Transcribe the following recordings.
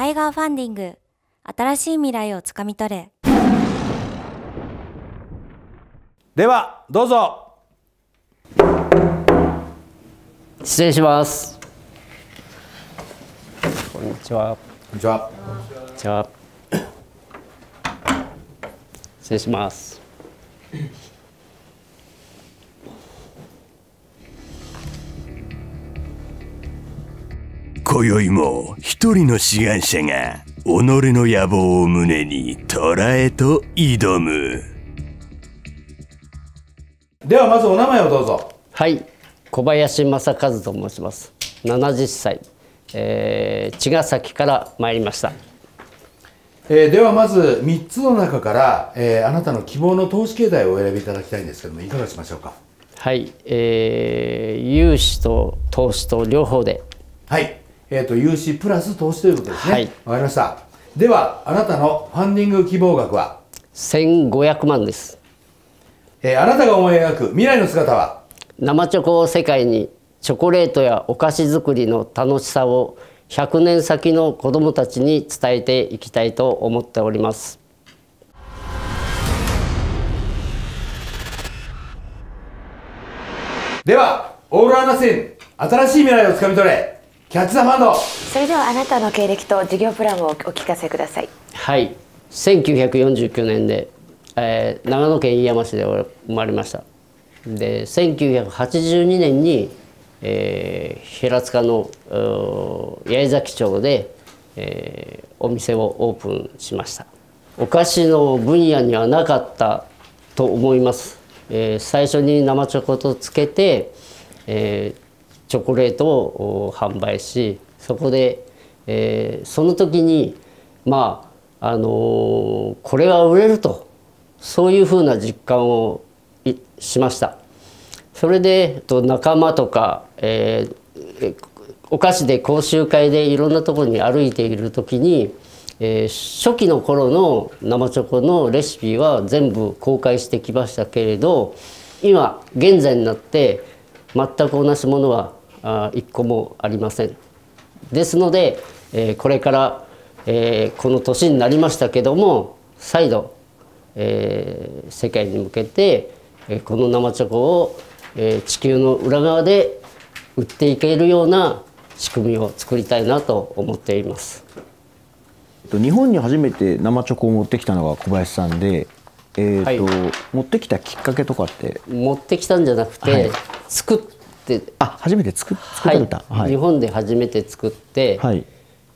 タイガーファンディング、新しい未来をつかみ取れ。 ではどうぞ。 失礼します。こんにちは。 こんにちは。 こんにちは。失礼します。 今宵も一人の志願者が己の野望を胸に虎へと挑む。 ではまずお名前をどうぞ。 はい、小林正和と申します。70歳、茅ヶ崎から参りました。 ではまず3つの中から、あなたの希望の投資形態をお選びいただきたいんですけども、いかがしましょうか。 はい、融資と投資と両方で。 はい、融資プラス投資ということですね。はい、わかりました。ではあなたのファンディング希望額は 1500万です。 あなたが思い描く未来の姿は。 生チョコを世界に、チョコレートやお菓子作りの楽しさを100年先の子どもたちに伝えていきたいと思っております。 ではオールアナシン、新しい未来をつかみ取れ、キャッチ・ザ・ファンド。 それではあなたの経歴と事業プランをお聞かせください。 はい、1949年で、長野県飯山市で生まれました。で1982年に、平塚の八重崎町で、お店をオープンしました。お菓子の分野にはなかったと思います。最初に生チョコとつけて、チョコレートを販売し、そこで、その時にこれは売れると、そういうふうな実感をしました。それで仲間とか、お菓子で講習会でいろんなところに歩いている時に、初期の頃の生チョコのレシピは全部公開してきましたけれど、今現在になって全く同じものは一個もありません。ですので、これから、この年になりましたけども、再度、世界に向けて、この生チョコを、地球の裏側で売っていけるような仕組みを作りたいなと思っています。 日本に初めて生チョコを持ってきたのが小林さんで、 はい、 持ってきたきっかけとかって？持ってきたんじゃなくて、はい、作って初めて作られた、 はい、日本で初めて作って、はい、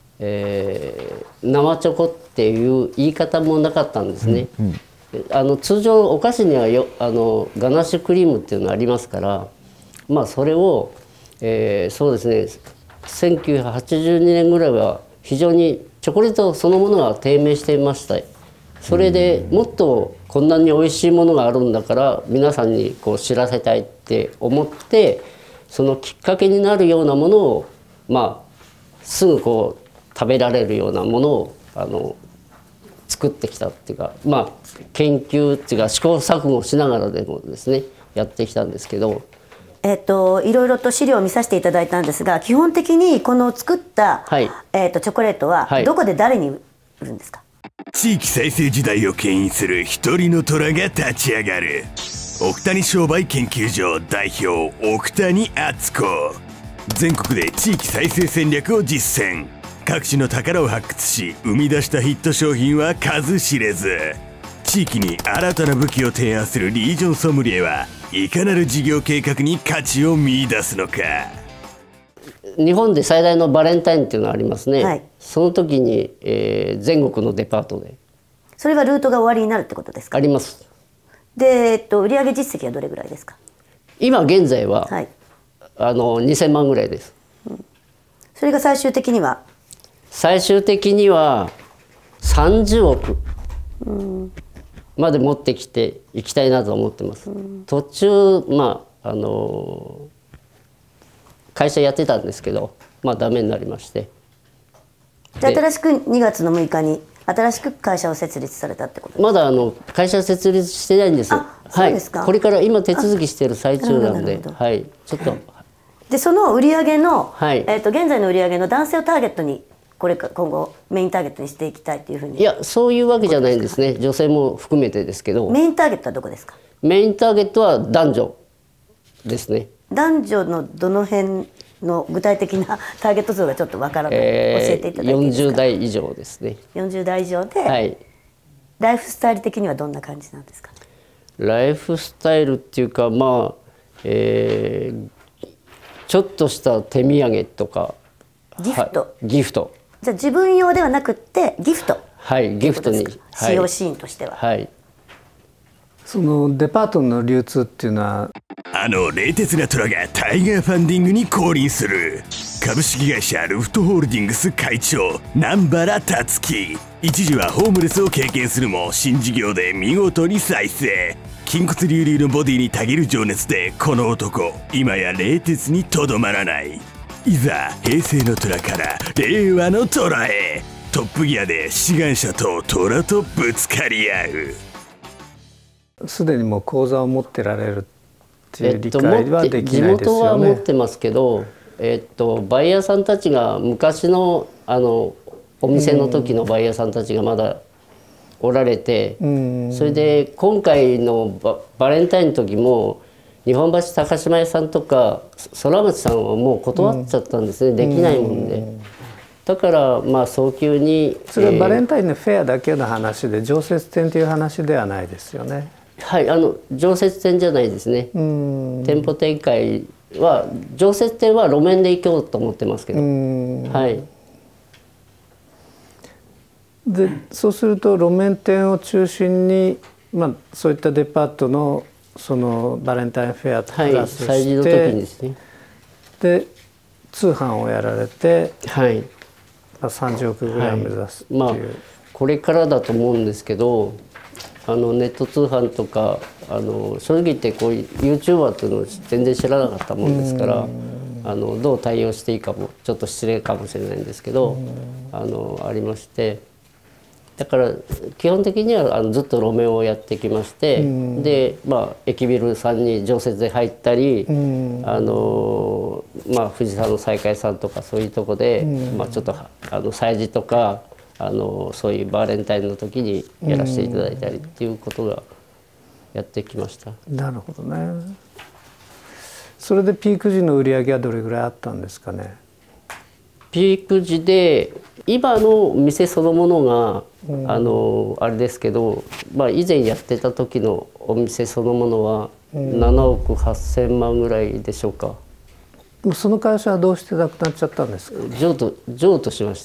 生チョコっていう言い方もなかったんですね。通常お菓子にはガナッシュクリームっていうのありますから、それを、そうですね、1982年ぐらいは非常にチョコレートそのものが低迷していました。それでもっとこんなに美味しいものがあるんだから皆さんにこう知らせたいって思って、そのきっかけになるようなものを、すぐこう食べられるようなものを作ってきたっていうか、研究っていうか試行錯誤しながらでもですねやってきたんですけど、 いろいろと資料を見させていただいたんですが、基本的にこの作った、チョコレートはどこで誰に売るんですか？ 地域再生時代を牽引する一人の虎が立ち上がる。奥谷商売研究所代表奥谷敦子。全国で地域再生戦略を実践。各地の宝を発掘し生み出したヒット商品は数知れず。地域に新たな武器を提案するリージョンソムリエはいかなる事業計画に価値を見出すのか。 日本で最大のバレンタインっていうのがありますね、はい、その時に、全国のデパートで。 それはルートが終わりになるってことですか？ あります。 で、売上実績はどれぐらいですか？ 今現在は、はい、2000万ぐらいです、 それが最終的には 30億まで持ってきていきたいなと思ってます。途中会社やってたんですけど、ダメになりまして。 で新しく2月の6日に新しく会社を設立されたってことですか？ まだ会社設立してないんです。そうですか。これから今手続きしている最中なんで、はい、ちょっと。 でその売上の、現在の売上の男性をターゲットにこれから今後メインターゲットにしていきたいというふうに。 いや、そういうわけじゃないんですね。女性も含めてですけど。 メインターゲットはどこですか？ メインターゲットは男女ですね。 男女のどの辺の具体的なターゲット数がちょっとわからない、教えていただいていいですか？ 40代以上ですね。 40代以上で、 はい、 ライフスタイル的にはどんな感じなんですか？ ライフスタイルっていうか、まあ、ちょっとした手土産とかギフト、 ギフト、 じゃあ自分用ではなくってギフト、 はい、ギフトに使用シーンとしては、 はい、 そのデパートの流通っていうのは、 冷徹な虎がタイガーファンディングに降臨する株式会社ルフトホールディングス会長南原達樹。一時はホームレスを経験するも新事業で見事に再生。筋骨隆々のボディにたぎる情熱でこの男今や冷徹にとどまらない。いざ平成の虎から令和の虎へ、トップギアで志願者と虎とぶつかり合う。すでにもう口座を持ってられるっていう理解はできないですよね。 地元は持ってますけど、バイヤーさんたちが昔のお店の時のバイヤーさんたちがまだおられて、それで今回のバレンタインの時も日本橋高島屋さんとか空町さんはもう断っちゃったんですね、できないもんで。だからまあ早急にそれはバレンタインのフェアだけの話で、常設店という話ではないですよね。 はい、常設店じゃないですね。店舗展開は常設店は路面で行こうと思ってますけど、はい。 でそうすると路面店を中心に、まあ、そういったデパートのそのバレンタインフェアとプラスして、 はい、催事の時にですね。 で通販をやられて、 はい、 30億ぐらいを目指すっていう、 まあ、これからだと思うんですけど、ネット通販とか正直言ってこういう YouTuber っていうのを全然知らなかったもんですから、どう対応していいかもちょっと失礼かもしれないんですけど、ありまして、だから基本的にはずっと路面をやってきまして、で、まあ、駅ビルさんに常設で入ったり、まあ、藤沢の西海さんとかそういうとこで、まあ、ちょっと催事とかそういうバレンタインの時にやらせていただいたりっていうことがやってきました。 なるほどね。それでピーク時の売り上げはどれぐらいあったんですかね。 ピーク時で今の店そのものが、あれですけど、まあ、以前やってた時のお店そのものは7億8,000万ぐらいでしょうか。 その会社はどうしてなくなっちゃったんですか。 譲渡しました。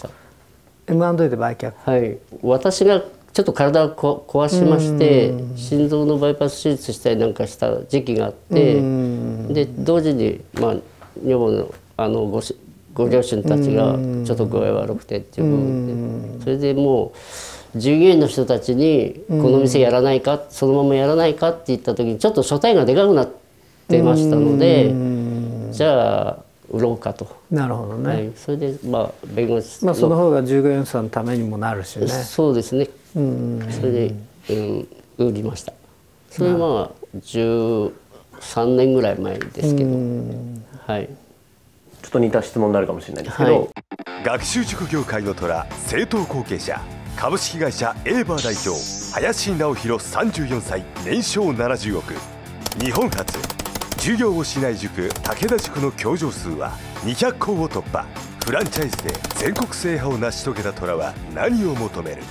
M&A で売却。 はい、私がちょっと体を壊しまして、心臓のバイパス手術したりなんかした時期があって、で同時に、まあ、女房のご両親たちがちょっと具合悪くてっていう部分で、それでもう従業員の人たちに「この店やらないか、そのままやらないか」って言った時にちょっと所帯がでかくなってましたので、じゃあ売ろうかと。 なるほどね。 はい、それでまあ弁護士その方が従業員さんのためにもなるしね。 そうですね。それで、売りました。それはまあ13年ぐらい前ですけど、はい。 ちょっと似た質問になるかもしれないですけど、 学習塾業界の虎、正統後継者株式会社エーバー代表林直弘34歳、年商70億。日本初授業をしない塾武田塾の教場数は200校を突破。フランチャイズで全国制覇を成し遂げた虎は何を求める。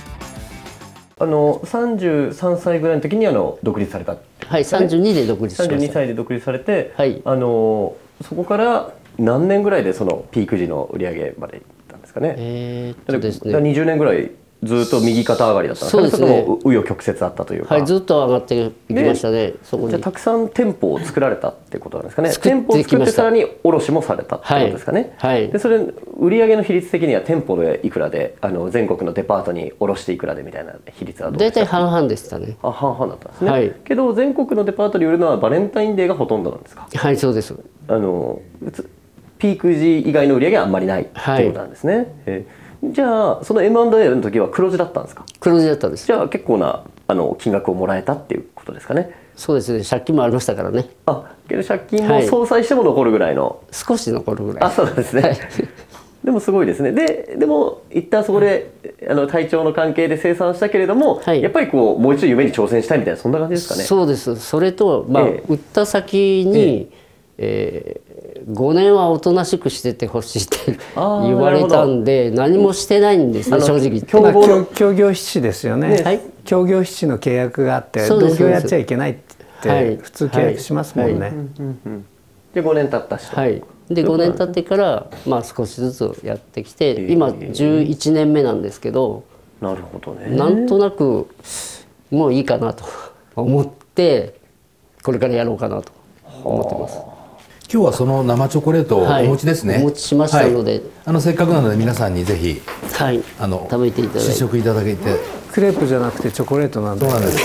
33歳ぐらいの時に独立された、 はい、32で独立しました。 32歳で独立されて、 はい、 そこから何年ぐらいでそのピーク時の売り上げまでいったんですかね。 ですね、 20年ぐらいずっと右肩上がりだったんですかね。それとも紆余曲折あったというか。 はい、ずっと上がっていきましたね。そこにじゃあたくさん店舗を作られたってことなんですかね。店舗を作ってさらに卸もされたってことですかね。 はい、 でそれ売上の比率的には店舗でいくらで全国のデパートに卸していくらでみたいな比率はどうですか。 大体半々でしたね。 半々だったんですね。 はい、 けど全国のデパートに売るのはバレンタインデーがほとんどなんですか。 はい、そうです。 ピーク時以外の売り上げはあんまりないってことなんですね。じゃあその M&A の時は黒字だったんですか。 黒字だったんです。 じゃあ結構な金額をもらえたっていうことですかね。 そうですね、借金もありましたからね。 けど借金も相殺しても残るぐらいの、 少し残るぐらい。 そうなんですね。 でもすごいですね。でも一旦そこで体調の関係で清算したけれども、やっぱりこうもう一度夢に挑戦したいみたいなそんな感じですかね。 そうです。それと売った先に、5年はおとなしくしててほしいって言われたんで何もしてないんですね、正直。 協業必至ですよね。協業必至の契約があって同業やっちゃいけないって普通契約しますもんね。 で5年経ったし。 で5年経ってから少しずつやってきて今11年目なんですけど、 なるほどね。 なんとなくもういいかなと思ってこれからやろうかなと思ってます。 今日はその生チョコレートをお持ちですね。 お持ちしましたので、 せっかくなので皆さんにぜひ食べていただいて、 試食いただけて。 クレープじゃなくてチョコレートなんで。 そうなんです。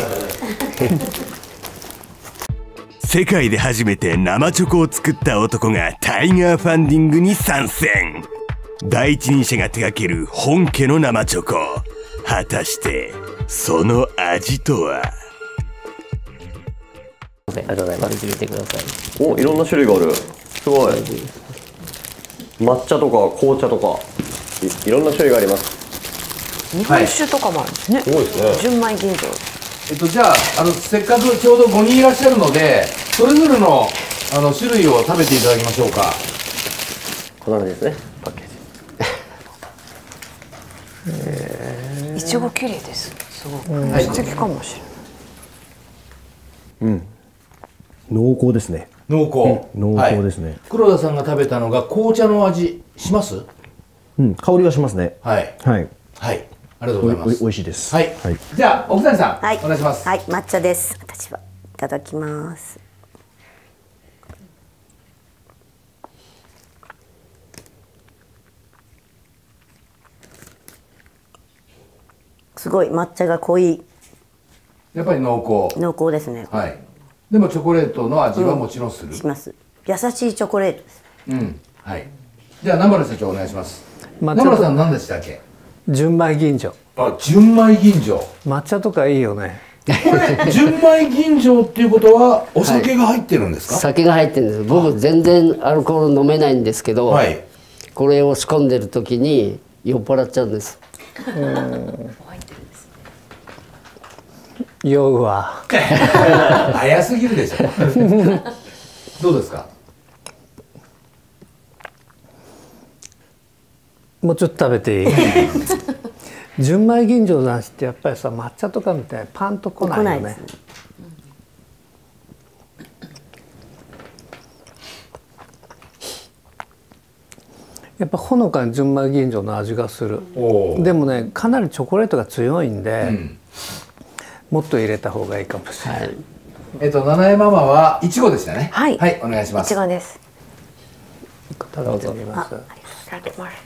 世界で初めて生チョコを作った男がタイガーファンディングに参戦。第一人者が手掛ける本家の生チョコ、果たしてその味とは。 ありがとうございます。食べてみてください。お、いろんな種類がある。すごい。抹茶とか紅茶とか いろんな種類があります。 日本酒とかもあるんですね。 すごいですね。 純米吟醸。 じゃあせっかくちょうど5人いらっしゃるのでそれぞれの種類を食べていただきましょうか。 こんな感じですね、パッケージ。 いちご綺麗です。すごく素敵かもしれない。 濃厚ですね。 濃厚。 濃厚ですね。 黒田さんが食べたのが紅茶の味します？ 香りがしますね。 はい。ありがとうございます。 美味しいです。 じゃあ奥谷さん、お願いします。 はい、抹茶です。私はいただきます。すごい抹茶が濃い。 やっぱり濃厚。 濃厚ですね。 でもチョコレートの味はもちろんする。 します。優しいチョコレートです。 じゃあ南原社長お願いします。南原さん何でしたっけ？ 純米吟醸。 純米吟醸。 抹茶とかいいよね。 これ純米吟醸っていうことはお酒が入ってるんですか？ 酒が入ってるんです。僕全然アルコール飲めないんですけど、これを仕込んでる時に酔っ払っちゃうんです。 酔うわ。 早すぎるでしょ。どうですか？ もうちょっと食べていい？純米吟醸の味ってやっぱりさ、抹茶とかみたいにパンと来ないよね。やっぱほのかに純米吟醸の味がする。でもね、かなりチョコレートが強いんで、もっと入れた方がいいかもしれない。 七重ママはいちごでしたね。 はい、 お願いします。 いちごです。 食べてみます。 いただきます。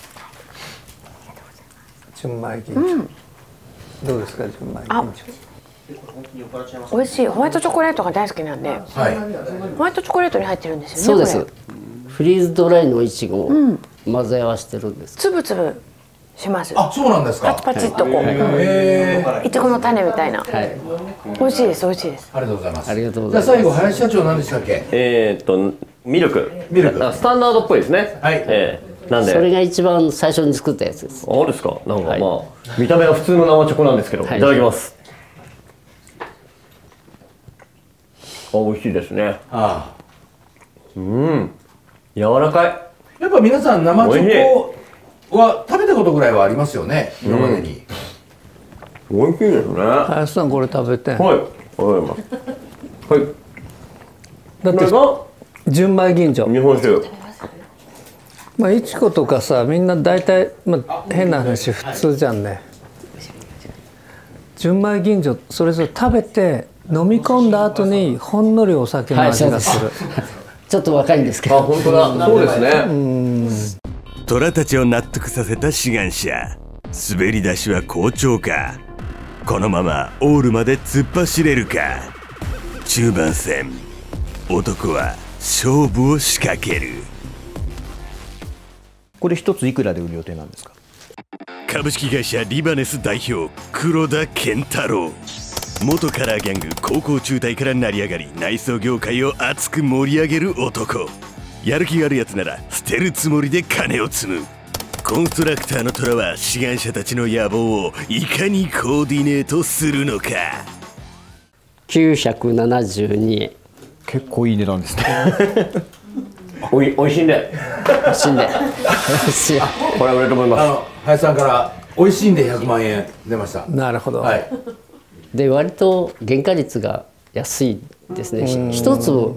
純米吟醸。どうですか、純米吟醸。 美味しい。ホワイトチョコレートが大好きなんで、ホワイトチョコレートに入ってるんですよね。 そうです。フリーズドライのいちごを混ぜ合わせてるんです。 つぶつぶします。 あ、そうなんですか。 パチパチっとこう、いちごの種みたいな。美味しいです、美味しいです。 ありがとうございます。 ありがとうございます。 じゃあ最後林社長何でしたっけ？ ミルク。スタンダードっぽいですね。なんでそれが一番最初に作ったやつです。 あ、ですか。なんか見た目は普通の生チョコなんですけど、いただきます。美味しいですね。柔らかい。 やっぱ皆さん生チョコは食べたことぐらいはありますよね、今までに。 美味しいですね。 林さんこれ食べて。 はい。ありがとうございます。はい。 だって純米吟醸。 日本酒。 いちごとかさ、みんな大体変な話普通じゃんね。純米吟醸それぞれ食べて飲み込んだ後にほんのりお酒の味がする。 ちょっと若いんですけど。 本当だ。そうですね。 虎たちを納得させた志願者。滑り出しは好調か。このままオールまで突っ走れるか。中盤戦、男は勝負を仕掛ける。 これ一ついくらで売る予定なんですか？ 株式会社リバネス代表黒田健太郎。元カラーギャング高校中退から成り上がり内装業界を熱く盛り上げる男。やる気があるやつなら捨てるつもりで金を積む。 コンストラクターの虎は志願者たちの野望をいかにコーディネートするのか。 972円。 結構いい値段ですね。 おいしいんで。 美味しいんで。 これは売れると思います。 林さんから美味しいんで100万円出ました。 なるほど。 はい。 で割と原価率が安いですね。一粒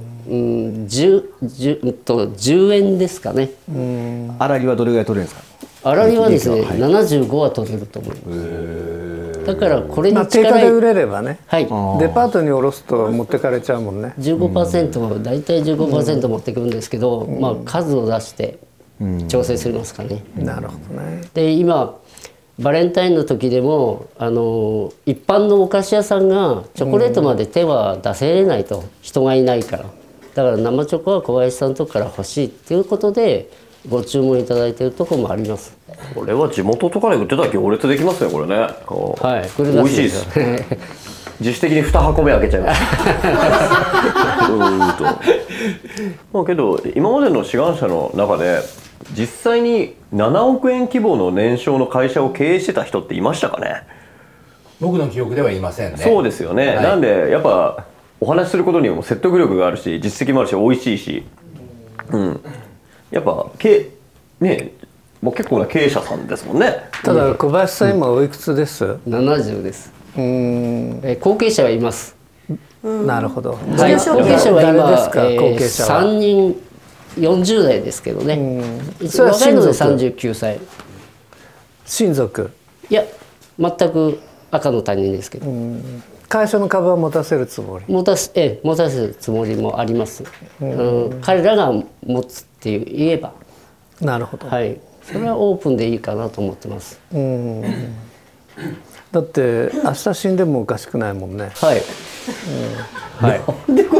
10円ですかね。 粗利はどれぐらい取れるんですか。 粗利はですね、75は取れると思います。だからこれに定価で売れればね、 はい、 デパートに卸すと持ってかれちゃうもんね。 15%、大体15%持ってくるんですけど、まあ数を出して調整しますかね。 なるほどね。 で今バレンタインの時でも一般のお菓子屋さんがチョコレートまで手は出せれないと、人がいないから。だから生チョコは小林さんのとこから欲しいっていうことでご注文いただいているところもあります。 これは地元とかで売ってたら行列できますね、これね。 はい、これ美味しいです。自主的に2箱目開けちゃいます。まあけど今までの志願者の中で実際に7億円規模の年商の会社を経営してた人っていましたかね。 僕の記憶ではいませんね。 そうですよね、はい、なんでやっぱお話しすることにも説得力があるし、実績もあるし、美味しいし、やっぱね、もう結構な経営者さんですもんね。 ただ小林さん今おいくつです？ 70です。後継者はいます。 なるほど。 はい、後継者は今3人40代ですけどね。若いので39歳。 親族？ いや全く赤の他人ですけど。 会社の株は持たせるつもり？持たせるつもりもあります。彼らが持つって言えば。 なるほど。 はい。それはオープンでいいかなと思ってます。 だって明日死んでもおかしくないもんね。 はい。 はい。なんてこと？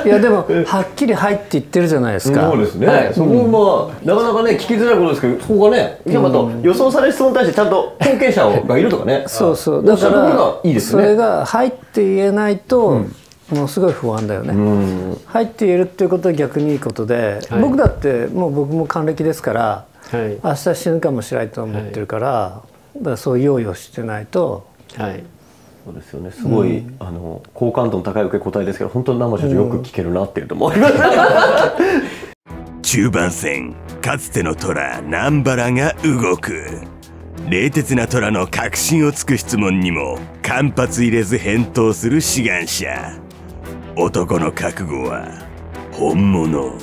いやでもはっきり「はい」って言ってるじゃないですか。 そうですね。はい、そこもなかなかね聞きづらいことですけど、そこがね、しかもあと予想される質問に対してちゃんと後継者がいるとかね。 そうそう。だからそれが「はい」って言えないとものすごい不安だよね。はいって言えるっていうことは逆にいいことで、僕だってもう僕も還暦ですから、明日死ぬかもしれないと思ってるから、だからそう用意をしてないと。 はい。 そうですよね。すごい好感度の高い受け答えですけど、本当に生社長よく聞けるなっていうと思います。 中盤戦、かつての虎南原が動く。冷徹な虎の確信をつく質問にも間髪入れず返答する志願者。男の覚悟は本物。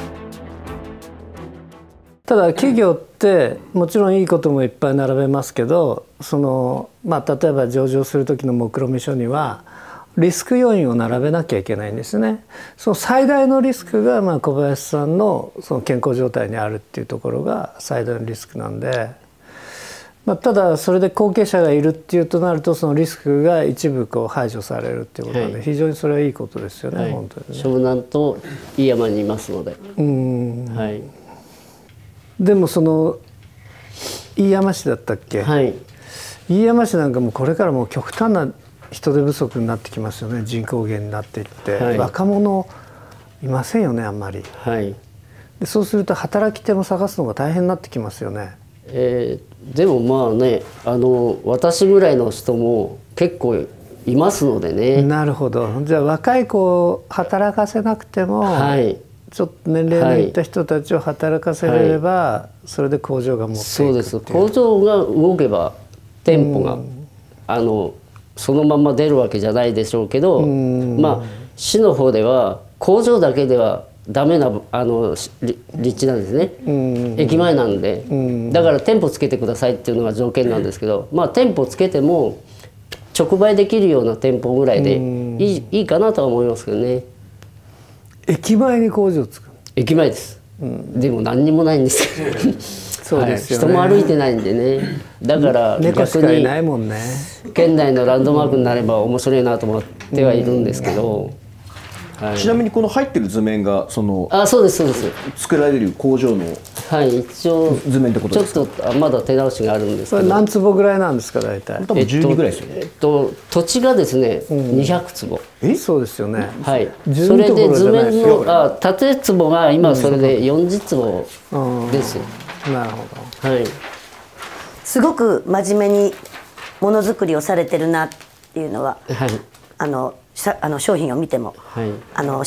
ただ企業ってもちろんいいこともいっぱい並べますけど、例えば上場する時の目論見書にはリスク要因を並べなきゃいけないんですね。その最大のリスクが小林さんのその健康状態にあるっていうところが最大のリスクなんで、ただそれで後継者がいるっていうとなるとそのリスクが一部排除されるっていうことなんで、非常にそれはいいことですよね、本当にね。 湘南と飯山にいますので。はい。 でも飯山市だったっけ？はい。飯山市なんかもこれからもう極端な人手不足になってきますよね。人口減になっていって、若者いませんよねあんまり。はい。でそうすると働き手も探すのが大変になってきますよね。 でもまあね、私ぐらいの人も結構いますのでね。 なるほど。じゃあ若い子を働かせなくても、はい、ちょっと年齢のいった人たちを働かせれば、それで工場が持っていくっていう。そうです。 工場が動けば店舗がそのまま出るわけじゃないでしょうけど、市の方では工場だけではダメな立地なんですね。駅前なんで、だから店舗つけてくださいっていうのが条件なんですけど、店舗つけても直売できるような店舗ぐらいでいいかなとは思いますけどね。 駅前に工場つく？ 駅前です。でも何にもないんですけど。そうですよね。人も歩いてないんでね。だから逆に県内のランドマークになれば面白いなと思ってはいるんですけど。 ちなみにこの入ってる図面がそうですそうです。 作られる工場の一応図面ってことですか？ ちょっとまだ手直しがあるんですけど。 それ何坪ぐらいなんですか大体？ 多分12ぐらいですよね。 土地がですね200坪。 そうですよね。 はい。それで図面の建坪が今それで40坪です。 なるほど。 はい。 すごく真面目にものづくりをされてるなっていうのは、 はい、 商品を見ても、 はい、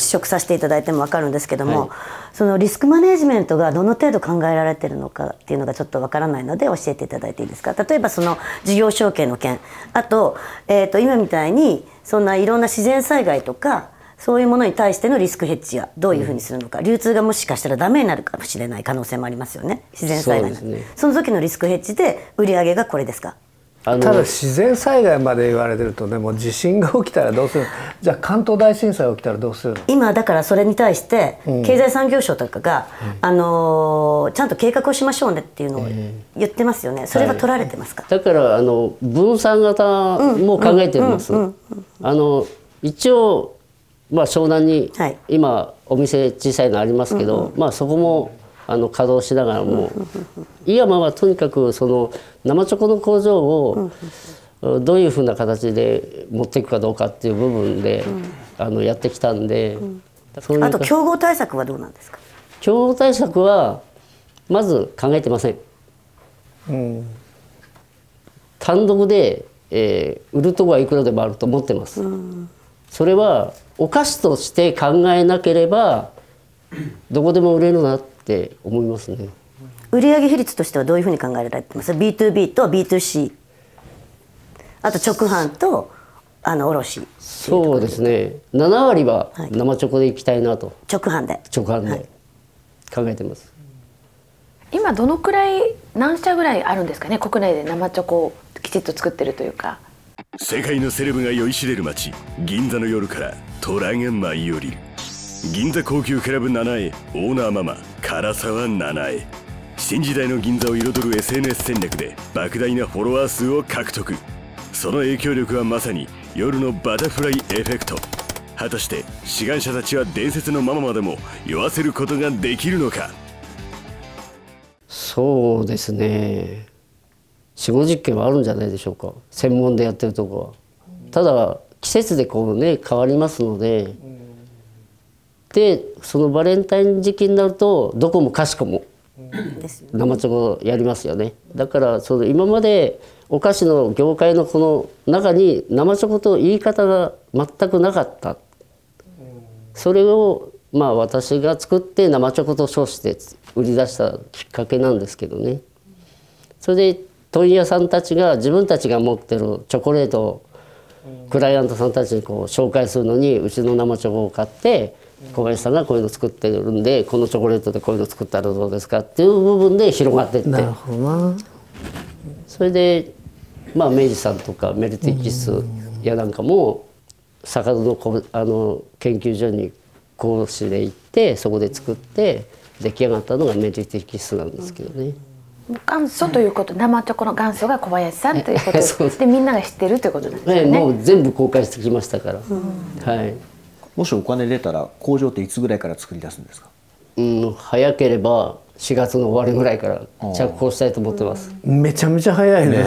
試食させていただいても分かるんですけども、 はい、 そのリスクマネジメントがどの程度考えられてるのかっていうのがちょっと分からないので教えていただいていいですか。例えばその事業承継の件、あと、今みたいにそんないろんな自然災害とかそういうものに対してのリスクヘッジはどういうふうにするのか、流通がもしかしたらダメになるかもしれない可能性もありますよね、自然災害の。 その時のリスクヘッジで売り上げがこれですか。 ただ自然災害まで言われてるとね、もう地震が起きたらどうする、じゃあ関東大震災起きたらどうするの。 今だからそれに対して経済産業省とかが、ちゃんと計画をしましょうねっていうのを言ってますよね。それは取られてますか。 だから分散型も考えてます。一応まあ湘南に今お店小さいのありますけど、まあそこも稼働しながらも、井山はとにかくその生チョコの工場をどういうふうな形で持っていくかどうかっていう部分でやってきたんで、 あと競合対策はどうなんですか。 競合対策はまず考えてません。単独で、売るとこはいくらでもあると思ってます。それはお菓子として考えなければどこでも売れるなって思いますね。 売上比率としてはどういうふうに考えられてます？ B2B と B2C、 あと直販と卸。 そうですね。7割は生チョコでいきたいなと。 直販で考えてます。 今どのくらい、何社ぐらいあるんですかね、国内で生チョコをきちっと作ってるというか。 世界のセレブが酔いしれる街銀座の夜から虎が舞い降りる。銀座高級クラブ7へオーナーママ唐沢7へ。新時代の銀座を彩る SNS 戦略で莫大なフォロワー数を獲得。その影響力はまさに夜のバタフライエフェクト。果たして志願者たちは伝説のママまでも酔わせることができるのか。 そうですね、4、50件はあるんじゃないでしょうか、専門でやってるとこは。ただ季節でこうね変わりますので、でそのバレンタイン時期になるとどこもかしこも生チョコやりますよね。だからその今までお菓子の業界のこの中に生チョコと言い方が全くなかった。それをまあ私が作って生チョコと称して売り出したきっかけなんですけどね。それで問屋さんたちが自分たちが持ってるチョコレートをクライアントさんたちにこう紹介するのにうちの生チョコを買って小林さんがこういうの作ってるんでこのチョコレートでこういうの作ったらどうですかっていう部分で広がっていって、 なるほどな。 それでまあ明治さんとかメルティキスやなんかも坂戸の研究所に講師で行ってそこで作って出来上がったのがメルティキスなんですけどね。 元祖ということ、生チョコの元祖が小林さんということでみんなが知ってるということなんですよね。 もう全部公開してきましたから。はい。 もしお金出たら工場っていつぐらいから作り出すんですか。 早ければ4月の終わりぐらいから着工したいと思ってます。 めちゃめちゃ早いね。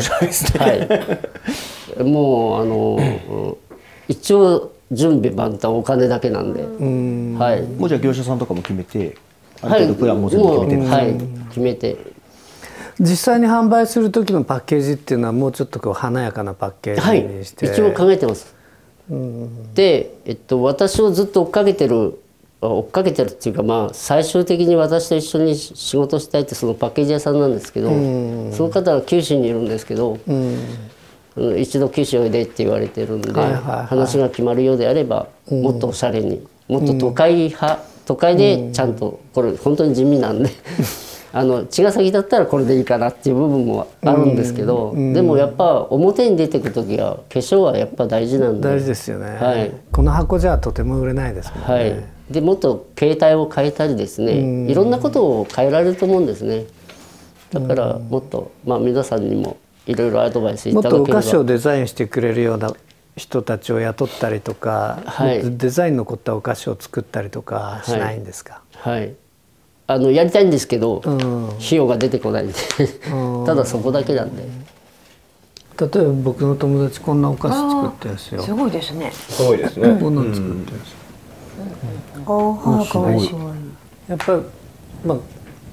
はい。もう一応準備万端お金だけなんで。はい。 もうじゃあ業者さんとかも決めて、ある程度プランも全部決めてるんですか。 はい。決めて。 実際に販売する時のパッケージっていうのはもうちょっとこう華やかなパッケージにして、 はい、一応考えてます。で、私をずっと追っかけてるっていうか、まあ最終的に私と一緒に仕事したいってそのパッケージ屋さんなんですけど、その方は九州にいるんですけど、一度九州おいでって言われてるんで、話が決まるようであればもっとおしゃれに、もっと都会でちゃんと、これ本当に地味なんで茅ヶ崎だったらこれでいいかなっていう部分もあるんですけど、でもやっぱ表に出てくる時は化粧はやっぱ大事なんで。 大事ですよね。 はい、 この箱じゃとても売れないですもんね。 はい、でもっと形態を変えたりですね、いろんなことを変えられると思うんですね。だからもっとまあ皆さんにもいろいろアドバイスいただければ。 もっとお菓子をデザインしてくれるような人たちを雇ったりとか、デザインの凝ったお菓子を作ったりとかしないんですか。 はいやりたいんですけど、費用が出てこないんでただそこだけなんで。 例えば僕の友達こんなお菓子作ってるんですよ。 すごいですね。 すごいですね。 こんなの作ってるんですよ。 かわいい。 やっぱりまあ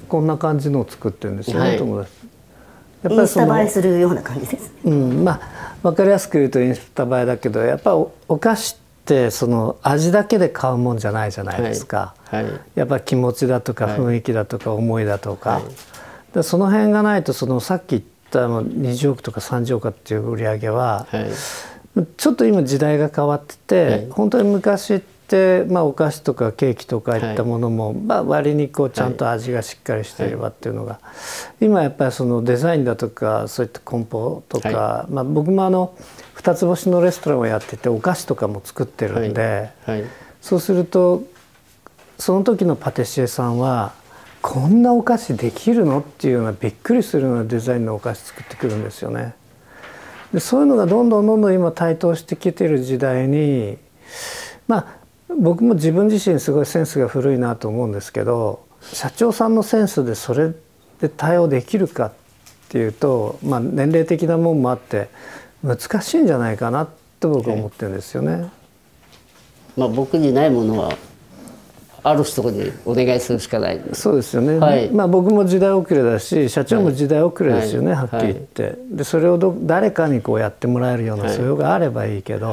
こんな感じのを作ってるんですよね、友達。 やっぱりインスタ映えするような感じです。 まあ分かりやすく言うとインスタ映えだけど、やっぱお菓子ってその味だけで買うもんじゃないじゃないですか。やっぱ気持ちだとか雰囲気だとか思いだとか、でその辺がないと、そのさっき言った20億とか30億っていう売り上げは、ちょっと今時代が変わってて、本当に昔って、お菓子とかケーキとかいったものも、割にこうちゃんと味がしっかりしていればっていうのが、今やっぱりそのデザインだとかそういった梱包とか、僕も二つ星のレストランをやっててお菓子とかも作ってるんで、そうするとその時のパティシエさんはこんなお菓子できるのっていうようなびっくりするようなデザインのお菓子作ってくるんですよね。でそういうのがどんどん今台頭してきてる時代に、僕も自分自身すごいセンスが古いなと思うんですけど、社長さんのセンスでそれで対応できるかっていうと、年齢的なもんもあって難しいんじゃないかなと僕は思ってるんですよね。 僕にないものはある人にお願いするしかない。 そうですよね。僕も時代遅れだし、社長も時代遅れですよね、はっきり言って。でそれを誰かにこうやってもらえるような素養があればいいけど。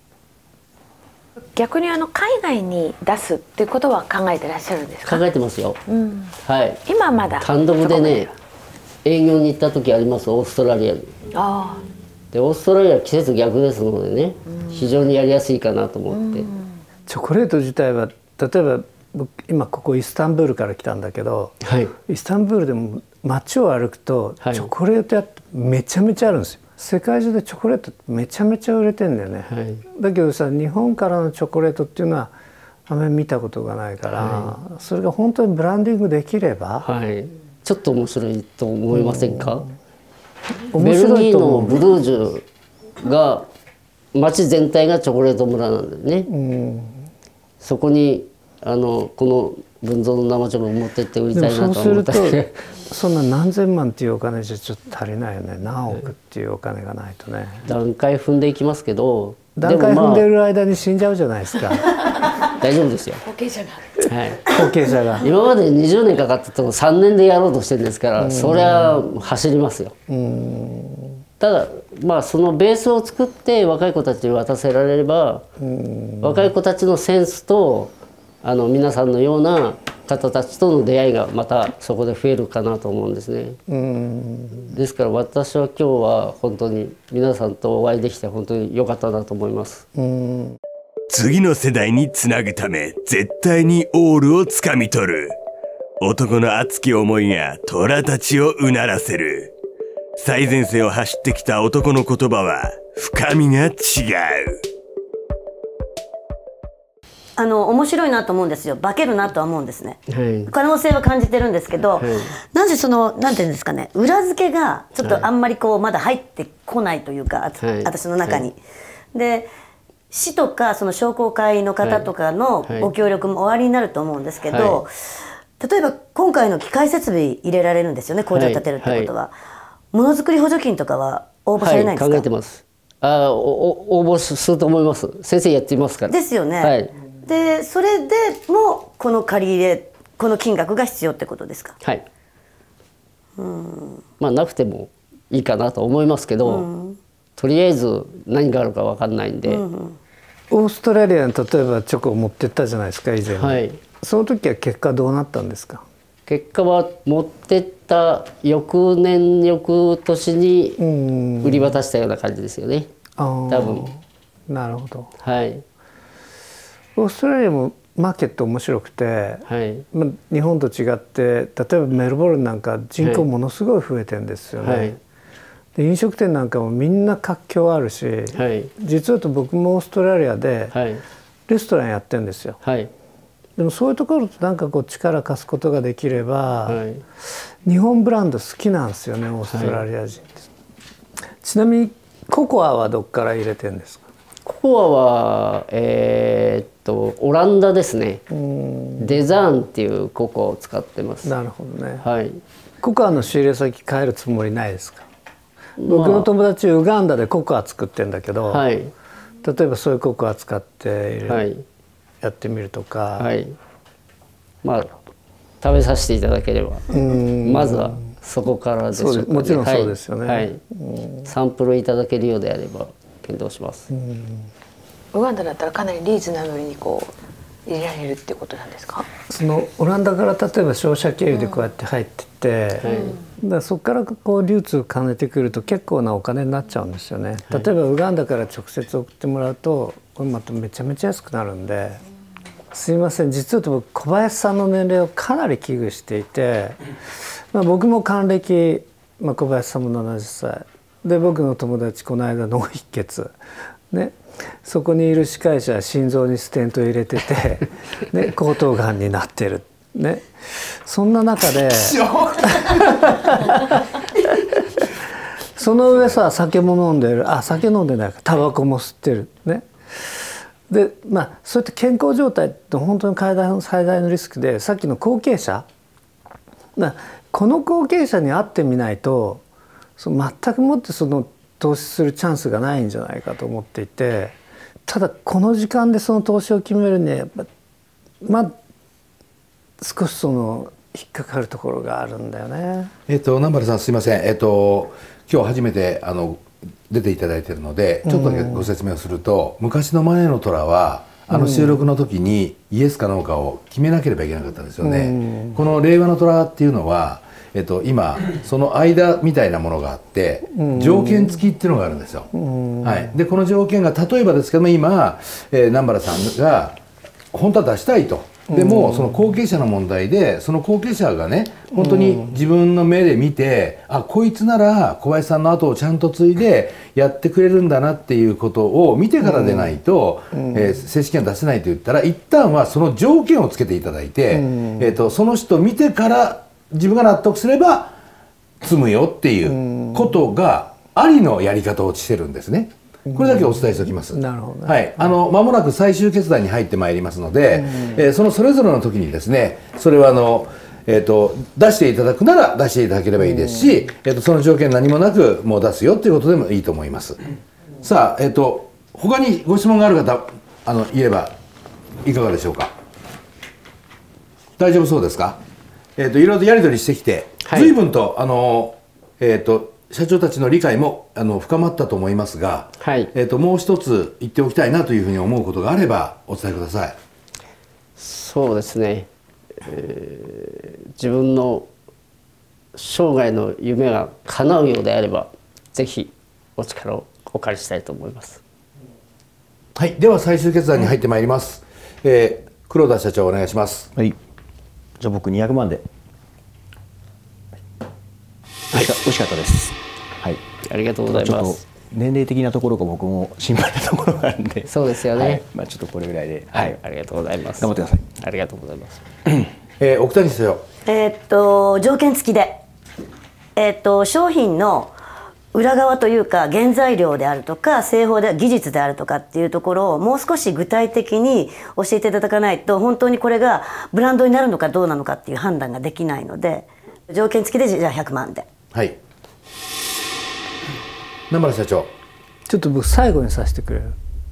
逆に海外に出すっていうことは考えてらっしゃるんですか？ 考えてますよ。 今まだ単独でね、営業に行った時あります、オーストラリアに。でオーストラリアは季節逆ですのでね、非常にやりやすいかなと思って。 チョコレート自体は例えば僕今ここイスタンブールから来たんだけど、イスタンブールでも街を歩くとチョコレート屋ってめちゃめちゃあるんですよ。世界中でチョコレートってめちゃめちゃ売れてんだよね。だけどさ、日本からのチョコレートっていうのはあんまり見たことがないから、それが本当にブランディングできれば、 ちょっと面白いと思いませんか？ 面白いと思う。 ベルギーのブルージュが街全体がチョコレート村なんだよね。そこにこの文蔵の生チョコを持ってって売りたいなと思ったり。 そんな何千万っていうお金じゃちょっと足りないよね。何億っていうお金がないとね。 段階踏んでいきますけど、 段階踏んでる間に死んじゃうじゃないですか。 大丈夫ですよ。 後継者が。 後継者が。 今まで20年かかってても3年でやろうとしてるんですから、そりゃ走りますよ。ただそのベースを作って若い子たちに渡せられれば、若い子たちのセンスと皆さんのような方たちとの出会いがまたそこで増えるかなと思うんですね。ですから私は今日は本当に皆さんとお会いできて本当に良かったなと思います。 次の世代につなぐため絶対にオールをつかみ取る。男の熱き思いが虎たちをうならせる。最前線を走ってきた男の言葉は深みが違う。 面白いなと思うんですよ。化けるなとは思うんですね。可能性は感じてるんですけど、なぜなんていうんですかね、裏付けがちょっとあんまりまだ入ってこないというか、私の中に。で市とかその商工会の方とかのご協力もおありになると思うんですけど、例えば今回の機械設備入れられるんですよね、工場建てるってことは。ものづくり補助金とかは応募されないんですか？ 考えてます。応募すると思います。先生やっていますから。 ですよね。でそれでもこの借り入れ、この金額が必要ってことですか？ なくてもいいかなと思いますけど、とりあえず何があるか分かんないんで。 オーストラリアに例えばチョコを持ってったじゃないですか、以前に。その時は結果どうなったんですか？ 結果は持ってった翌年翌年に売り渡したような感じですよね。多分。 なるほど。オーストラリアもマーケット面白くて、日本と違って例えばメルボルンなんか人口ものすごい増えてるんですよね。で飲食店なんかもみんな活況あるし、実は言うと僕もオーストラリアでレストランやってるんですよ。でもそういうところとなんか力貸すことができれば、日本ブランド好きなんですよね、オーストラリア人。ちなみにココアはどっから入れてるんですか？ ココアはオランダですね。デザーンっていうココアを使ってます。 なるほどね。ココアの仕入れ先変えるつもりないですか？僕の友達ウガンダでココア作ってるんだけど、例えばそういうココア使ってやってみるとか。 食べさせていただければ、まずはそこからでしょうかね。 もちろんそうですよね。 はい、サンプルいただけるようであれば検討します。 ウガンダだったらかなりリーズナブルにこう入れられるっていうことなんですか？ そのオランダから例えば商社経由でこうやって入ってって、だからそこからこう流通を兼ねてくると結構なお金になっちゃうんですよね。例えばウガンダから直接送ってもらうとこれまためちゃめちゃ安くなるんで、すいません、実は僕小林さんの年齢をかなり危惧していて、僕も還暦、小林さんも70歳で、僕の友達この間脳一血ね、そこにいる司会者は心臓にステント入れてて、ね、喉頭がんになってる、ね、そんな中でその上さ、酒も飲んでる、酒飲んでないか、タバコも吸ってるね。でそうやって健康状態って本当に最大のリスクで、さっきの後継者、この後継者に会ってみないと全くもってその投資するチャンスがないんじゃないかと思っていて、ただこの時間でその投資を決めるにはやっぱ少しその引っかかるところがあるんだよね。 南原さんすいません、今日初めて出ていただいているのでちょっとだけご説明をすると、昔のマネーの虎は収録の時にイエスかノーかを決めなければいけなかったんですよね。この令和の虎っていうのは、今その間みたいなものがあって条件付きっていうのがあるんですよ。はい、でこの条件が例えばですけども、今、南原さんが本当は出したいと。でもその後継者の問題で、その後継者がね本当に自分の目で見て、こいつなら小林さんの後をちゃんと継いでやってくれるんだなっていうことを見てからでないと、正式には出せないと言ったら、一旦はその条件をつけていただいて、その人見てから自分が納得すれば積むよっていうことがありのやり方をしてるんですね。これだけお伝えしておきます。 なるほど、 はい、間もなく最終決断に入ってまいりますので、それぞれの時にですね、それは出していただくなら出していただければいいですし、その条件何もなくもう出すよっていうことでもいいと思います。さあ、他にご質問がある方言えばいかがでしょうか。大丈夫そうですか。いろいろとやり取りしてきて、随分と社長たちの理解も深まったと思いますが、もう一つ言っておきたいなというふうに思うことがあればお伝えください。 そうですね、自分の生涯の夢が叶うようであればぜひお力をお借りしたいと思います。 はい、では最終決断に入ってまいります。黒田社長お願いします。 はい、じゃあ僕200万で。美味しかったです。はい、 ありがとうございます。 年齢的なところが僕も心配なところがあるんで。 そうですよね。 ちょっとこれぐらいで。 はい、ありがとうございます。 頑張ってください。 ありがとうございます。 奥谷社長。 条件付きで、商品の裏側というか原材料であるとか製法で技術であるとかっていうところをもう少し具体的に教えていただかないと、本当にこれがブランドになるのかどうなのかっていう判断ができないので、条件付きでじゃあ100万で。 はい。南原社長。 ちょっと僕最後にさせてくれる。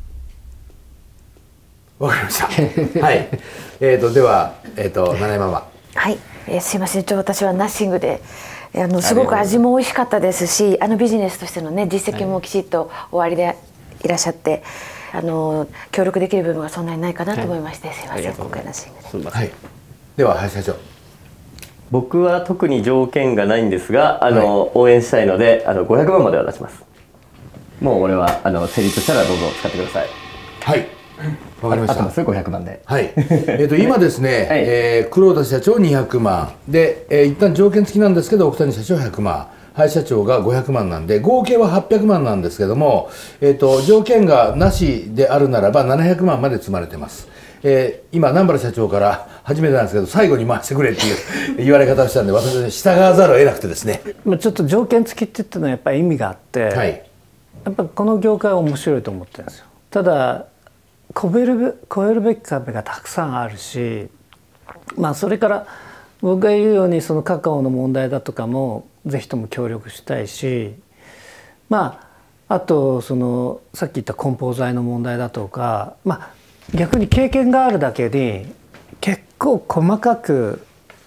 わかりました。はい。では七重ママ。 はい。すいません。私はナッシングで。すごく味も美味しかったですし、ビジネスとしてのね実績もきちっと終わりでいらっしゃって、協力できる部分がそんなにないかなと思いまして、すいません、今回ナッシングで。はい。 では林社長。 僕は特に条件がないんですが、応援したいので500万までは出します。もう俺は成立したらどうぞ使ってください。 はい。わかりました。 500万で。 はい。今ですね、黒田社長200万で、一旦条件付きなんですけど奥谷社長100万、林社長が500万なんで合計は800万なんですけども、条件がなしであるならば700万まで積まれてます。今南原社長から初めてなんですけど最後に回してくれっていう言われ方をしたんで、私は従わざるを得なくてですね。 ちょっと条件付きって言ってのはやっぱり意味があって、はい、やっぱこの業界は面白いと思ってるんですよ。ただ超えるべき壁がたくさんあるし、それから僕が言うようにそのカカオの問題だとかもぜひとも協力したいし、あとさっき言った梱包材の問題だとか、逆に経験があるだけに結構細かく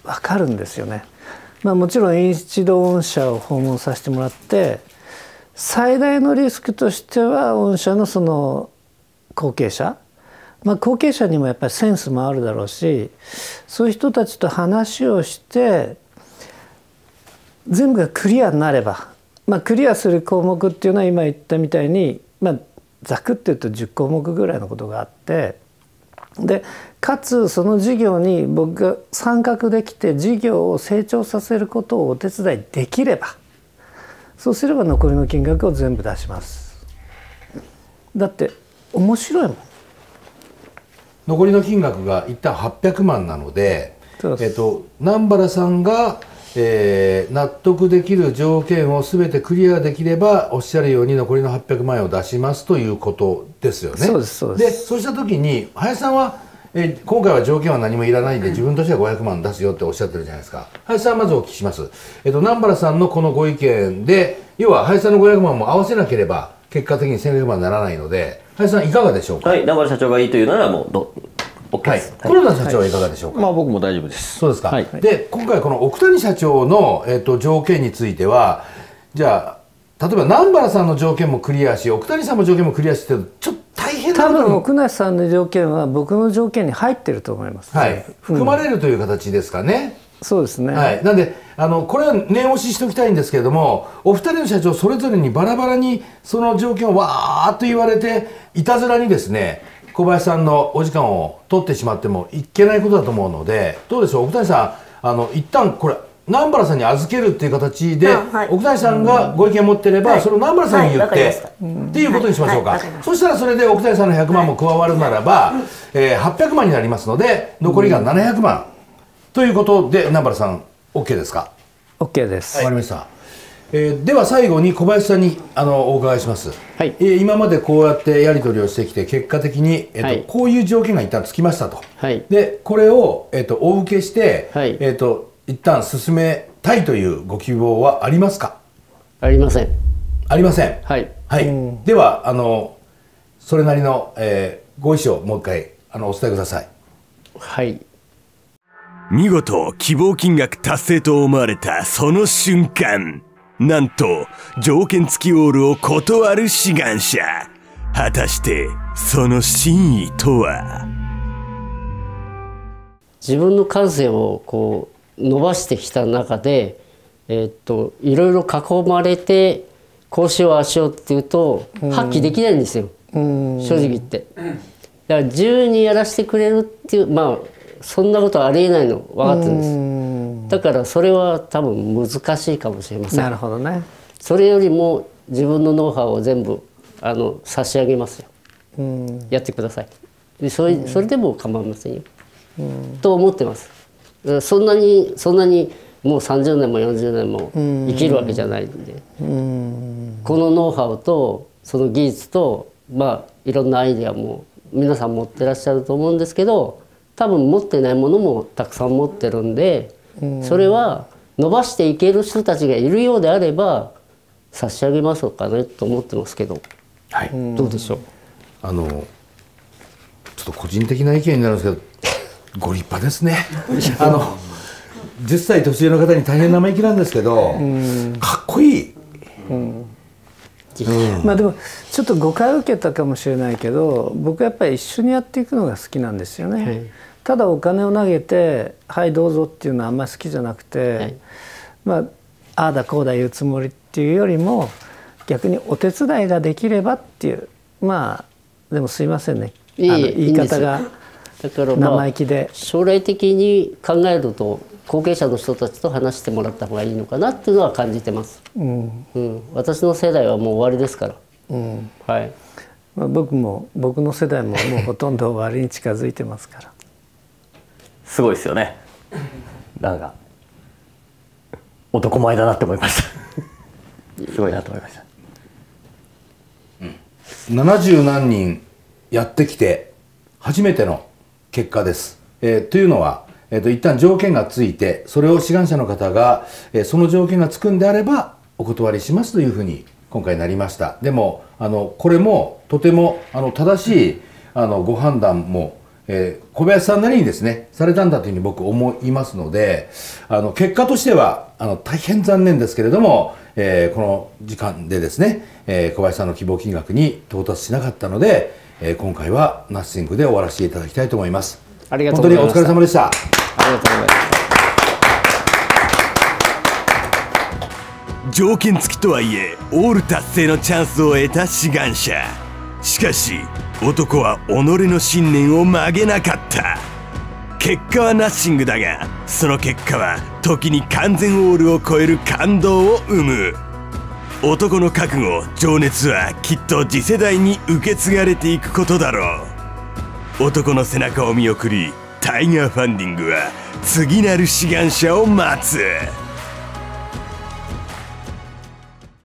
分かるんですよね。もちろん一度御社を訪問させてもらって最大のリスクとしては御社のその後継者、後継者にもやっぱりセンスもあるだろうし、そういう人たちと話をして全部がクリアになれば、クリアする項目っていうのは今言ったみたいに、ざくって言うと10項目ぐらいのことがあって、でかつその事業に僕が参画できて事業を成長させることをお手伝いできれば、そうすれば残りの金額を全部出します。だって面白いもん。 残りの金額が一旦800万なので、南原さんが、納得できる条件を全てクリアできればおっしゃるように残りの800万円を出しますということですよね。 そうですそうです。 そうした時に林さんは、今回は条件は何もいらないんで自分としては500万出すよっておっしゃってるじゃないですか。林さんはまずお聞きします。南原さんのこのご意見で、要は林さんの500万も合わせなければ結果的に1500万にならないので、林さんいかがでしょうか。 はい、南原社長がいいというならもうOK です。 黒田社長はいかがでしょうか。 僕も大丈夫です。 そうですか。 はい、 で今回この奥谷社長の、条件については、じゃあ例えば南原さんの条件もクリアし奥谷さんも条件もクリアしてちょっと大変な多分奥梨さんの条件は僕の条件に入ってると思います。 含まれるという形ですかね。 そうですね。 なんでこれは念押ししておきたいんですけれども、お二人の社長それぞれにバラバラにその条件をわーっと言われていたずらにですね小林さんのお時間を取ってしまってもいけないことだと思うので、どうでしょう奥谷さん、一旦これ南原さんに預けるっていう形で、奥谷さんがご意見を持ってれば、それを南原さんに言って、っていうことにしましょうか。そしたらそれで奥谷さんの100万も加わるならば、800万になりますので残りが700万ということで、南原さん OK ですか。 OK です。 わかりました。では最後に小林さんにお伺いします。今までこうやってやり取りをしてきて結果的に、こういう条件が一旦つきましたと。でこれを、お受けして、一旦進めたいというご希望はありますか。 ありません。 ありません。ではそれなりの、ご意思をもう一回お伝えください。 見事希望金額達成と思われたその瞬間、なんと条件付きオールを断る志願者。果たしてその真意とは。 自分の感性をこう伸ばしてきた中で、いろいろ囲まれてこうしようああしようっていうと発揮できないんですよ、正直言って。だから自由にやらせてくれるっていう、そんなことはありえないの分かってるんです。だからそれは多分難しいかもしれません。 なるほどね。 それよりも自分のノウハウを全部差し上げますよ。やってください。でそれでも構いませんよ。と思ってます。そんなにもう30年も40年も生きるわけじゃないんで、このノウハウとその技術といろんなアイデアも皆さん持ってらっしゃると思うんですけど、多分持ってないものもたくさん持ってるんで、それは伸ばしていける人たちがいるようであれば差し上げましょうかねと思ってますけど、どうでしょう。 ちょっと個人的な意見になるんですけど、ご立派ですね。10歳年上の方に大変生意気なんですけど、かっこいい。 でもちょっと誤解を受けたかもしれないけど、僕はやっぱり一緒にやっていくのが好きなんですよね。ただお金を投げて「はいどうぞ」っていうのはあんまり好きじゃなくて、ああだこうだ言うつもりっていうよりも逆にお手伝いができればっていう、でもすいませんね、言い方が生意気で。 将来的に考えると後継者の人たちと話してもらった方がいいのかなっていうのは感じてます。私の世代はもう終わりですから。 僕の世代ももうほとんど終わりに近づいてますから。 すごいですよね。なんか男前だなって思いました。すごいなと思いました。 70何人やってきて初めての結果です。というのは、一旦条件がついて、それを志願者の方が、その条件がつくんであればお断りしますというふうに今回なりました。でもこれもとても正しいご判断も小林さんなりにですねされたんだというふうに僕思いますので、結果としては大変残念ですけれども、この時間でですね、小林さんの希望金額に到達しなかったので、今回はナッシングで終わらせていただきたいと思います。 ありがとうございました。 本当にお疲れ様でした。 ありがとうございます。 条件付きとはいえオール達成のチャンスを得た志願者。しかし男は己の信念を曲げなかった。結果はナッシングだが、その結果は時に完全オールを超える感動を生む。男の覚悟、情熱はきっと次世代に受け継がれていくことだろう。男の背中を見送り、タイガーファンディングは次なる志願者を待つ。